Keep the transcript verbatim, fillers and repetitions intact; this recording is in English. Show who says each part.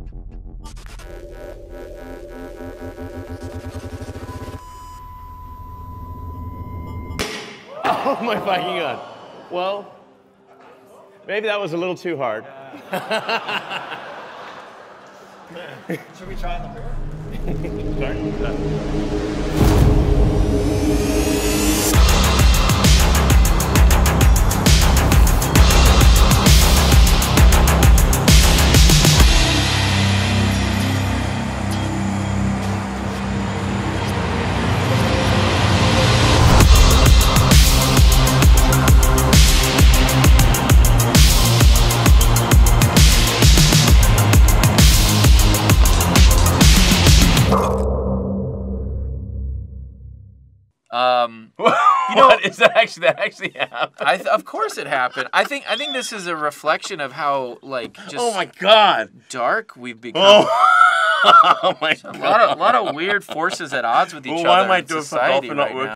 Speaker 1: Oh my fucking god. Well, maybe that was a little too hard.
Speaker 2: Should we try on the rear?
Speaker 1: Sorry?
Speaker 3: Um,
Speaker 4: you know, what is that actually that actually happened?
Speaker 3: I th of course it happened. I think I think this is a reflection of how like just
Speaker 4: oh my god
Speaker 3: dark we've become.
Speaker 4: Oh, oh my
Speaker 3: a
Speaker 4: god!
Speaker 3: lot of a lot of weird forces at odds with each
Speaker 4: well,
Speaker 3: other
Speaker 4: why am I
Speaker 3: in
Speaker 4: doing
Speaker 3: society
Speaker 4: for golf and not
Speaker 3: right
Speaker 4: working?
Speaker 3: now.